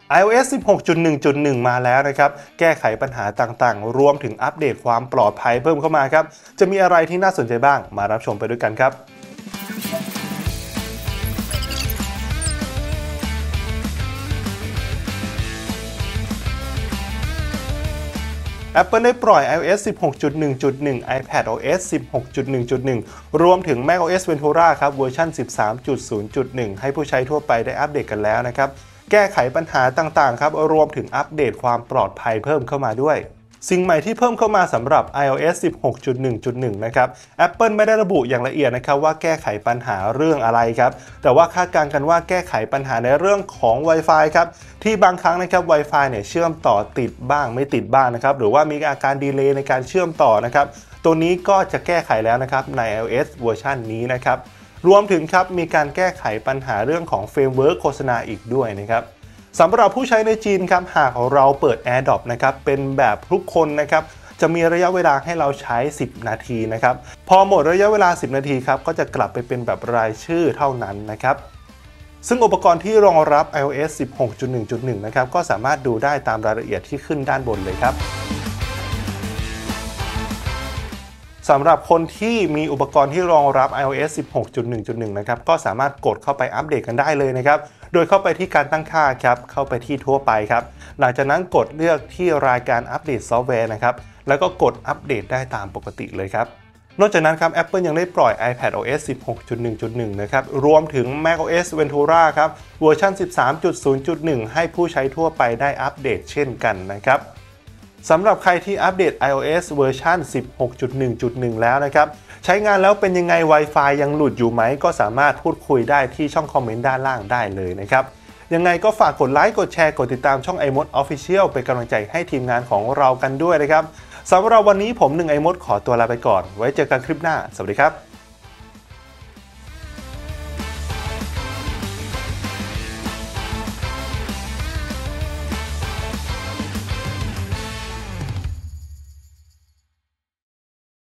iOS 16.1.1 มาแล้วนะครับแก้ไขปัญหาต่างๆรวมถึงอัปเดตความปลอดภัยเพิ่มเข้ามาครับจะมีอะไรที่น่าสนใจบ้างมารับชมไปด้วยกันครับ Apple ได้ปล่อย iOS 16.1.1 iPadOS 16.1.1 รวมถึง macOS Ventura ครับเวอร์ชัน 13.0.1 ให้ผู้ใช้ทั่วไปได้อัปเดตกันแล้วนะครับแก้ไขปัญหาต่างๆครับรวมถึงอัปเดตความปลอดภัยเพิ่มเข้ามาด้วยสิ่งใหม่ที่เพิ่มเข้ามาสำหรับ iOS 16.1.1 นะครับ Apple ไม่ได้ระบุอย่างละเอียดนะครับว่าแก้ไขปัญหาเรื่องอะไรครับแต่ว่าคาดการณ์กันว่าแก้ไขปัญหาในเรื่องของ Wi-Fi ครับที่บางครั้งนะครับ Wi-Fi เนี่ยเชื่อมต่อติดบ้างไม่ติดบ้างนะครับหรือว่ามีอาการดีเลย์ในการเชื่อมต่อนะครับตัวนี้ก็จะแก้ไขแล้วนะครับใน iOS เวอร์ชันนี้นะครับรวมถึงครับมีการแก้ไขปัญหาเรื่องของเฟรมเวิร์กโฆษณาอีกด้วยนะครับสำหรับผู้ใช้ในจีนครับหากเราเปิด AirDrop นะครับเป็นแบบทุกคนนะครับจะมีระยะเวลาให้เราใช้10นาทีนะครับพอหมดระยะเวลา10นาทีครับก็จะกลับไปเป็นแบบรายชื่อเท่านั้นนะครับซึ่งอุปกรณ์ที่รองรับ iOS 16.1.1 นะครับก็สามารถดูได้ตามรายละเอียดที่ขึ้นด้านบนเลยครับสำหรับคนที่มีอุปกรณ์ที่รองรับ iOS 16.1.1 นะครับก็สามารถกดเข้าไปอัปเดตกันได้เลยนะครับโดยเข้าไปที่การตั้งค่าครับเข้าไปที่ทั่วไปครับหลังจากนั้นกดเลือกที่รายการอัปเดตซอฟต์แวร์นะครับแล้วก็กดอัปเดตได้ตามปกติเลยครับนอกจากนั้นครับ Apple ยังได้ปล่อย iPadOS 16.1.1 นะครับรวมถึง macOS Ventura ครับเวอร์ชัน 13.0.1 ให้ผู้ใช้ทั่วไปได้อัปเดตเช่นกันนะครับสำหรับใครที่อัปเดต iOS เวอร์ชัน 16.1.1 แล้วนะครับใช้งานแล้วเป็นยังไง Wi-Fi ยังหลุดอยู่ไหมก็สามารถพูดคุยได้ที่ช่องคอมเมนต์ด้านล่างได้เลยนะครับยังไงก็ฝากกดไลค์กดแชร์กดติดตามช่อง iMod Official เป็นกำลังใจให้ทีมงานของเรากันด้วยนะครับสำหรับวันนี้ผม1 iMod ขอตัวลาไปก่อนไว้เจอกันคลิปหน้าสวัสดีครับ